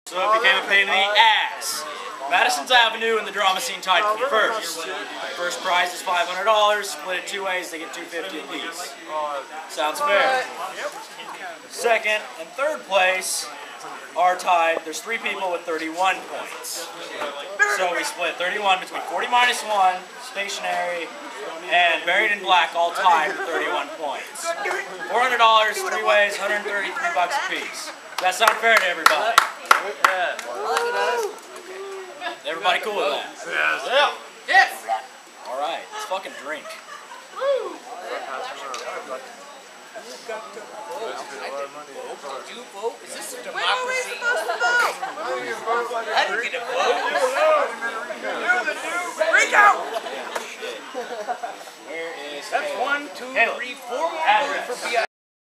So it became a pain in the ass. Madison's Avenue and the drama scene tied for first. First prize is $500, split it 2 ways, they get $250 apiece. Sounds fair. Second and third place are tied. There's 3 people with 31 points. So we split 31 between 40 minus 1, stationary, and Buried in Black, all tied with 31 points. $400, 3 ways, $133 apiece. Does that sound fair to everybody? Yeah. Everybody cool with that? Yes. Yes. All right, let's fucking drink. Woo. You vote? Is this a democracy? I didn't get a vote. Break out! Where is That's Caleb? 1, 2, Caleb. 3, 4 more votes for BI.